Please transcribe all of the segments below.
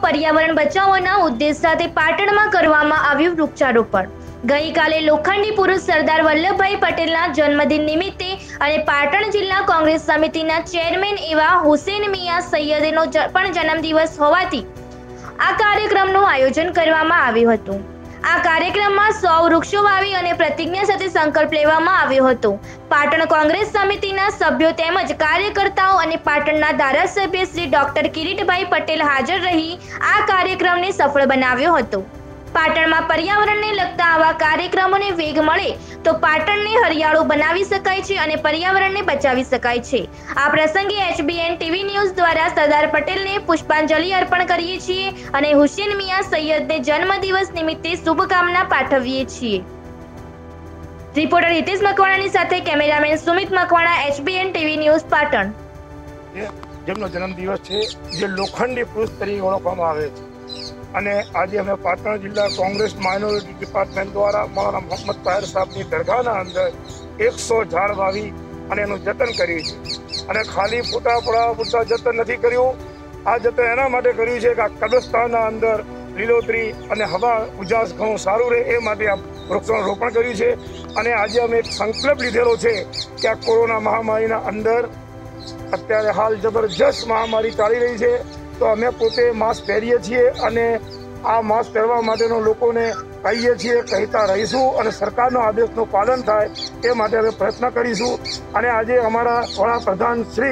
पर्यावरण बचावोना उद्देश्य साथे पाटणमां करवामां आव्युं वृक्षारोपण। गईकाले लोखंडी पुरुष सरदार वल्लभभाई पटेलना जन्मदिन निमित्ते अने पाटण जिल्ला कोंग्रेस समितिना चेरमेन एवा हुसैन मियाँ सैयदनो पण जन्मदिवस होवाथी आ कार्यक्रमનું आयोजन કરવામાં આવ્યું હતું। આ કાર્યક્રમમાં 100 વૃક્ષો વાવી અને પ્રતિજ્ઞા સાથે સંકલ્પ લેવામાં આવ્યો હતો। પાટણ કોંગ્રેસ સમિતિના સભ્યો તેમજ કાર્યકર્તાઓ અને પાટણના ધારાસભ્ય શ્રી ડોક્ટર કિરીટભાઈ પટેલ હાજર રહી આ કાર્યક્રમને સફળ બનાવ્યો હતો। પાટણમાં પર્યાવરણને લગતા આવા કાર્યક્રમોને વેગ મળે તો પાટણને હરિયાળું બનાવી શકાય છે અને પર્યાવરણને બચાવી શકાય છે। આ પ્રસંગે HBN ટીવી ન્યૂઝ દ્વારા સરદાર પટેલને પુષ્પાંજલિ અર્પણ કરીએ છીએ અને હુસેન મિયા સૈયદને જન્મદિવસ નિમિત્તે શુભકામના પાઠવીએ છીએ। રિપોર્ટર હિતેશ મકવાણાની સાથે cameraman Sumit Makwana, HBN TV news Patan. જેમનો જન્મદિવસ છે જે લોખંડી પુરુષ તરીકે ઓળખવામાં આવે છે અને આજે અમે પાટણ જિલ્લા કોંગ્રેસ માઇનોરિટી ડિપાર્ટમેન્ટ દ્વારા મૌલાના મોહમ્મદ તાહિર સાહેબની દરગાહના અંદર 100 ઝાડ વાવી અને એનું જતન કર્યું છે અને ખાલી ફૂટા પડાવવા પૂરતા જતન નથી કર્યું। આ જતન એના માટે કર્યું છે કે આ કબ્રસ્તાનના અંદર લીલોતરી અને હવા ઉજાસ ઘણું સારું રહે એ માટે આ વૃક્ષોનું રોપણ કર્યું છે અને આજે અમે એક સંકલ્પ લીધેલો છે કે આ કોરોના મહામારીના અંદર અત્યારે હાલ જબરજસ્ત મહામારી ચાલી રહી છે તો અમે પોતે માસ્ક પહેરીએ છીએ અને આ માસ્ક પહેરવા માટેનો લોકોને કહીએ છીએ, કહેતા રહીશું અને સરકારના આદેશનું પાલન થાય એ માટે અમે પ્રયત્ન કરીશું। અને આજે અમારા વડાપ્રધાન શ્રી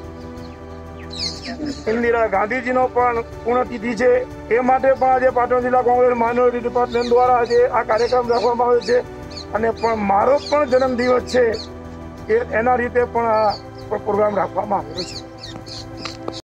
ઇન્દિરા ગાંધીજીનો પણ પુણ્યતિથિ છે એ માટે પણ આજે પાટણ જિલ્લા કોંગ્રેસ માઇનોરિટી ડિપાર્ટમેન્ટ દ્વારા આજે આ કાર્યક્રમ રાખવામાં આવ્યો છે અને પણ મારો પણ જન્મદિવસ છે એના રીતે પણ આ પ્રોગ્રામ રાખવામાં આવ્યો છે।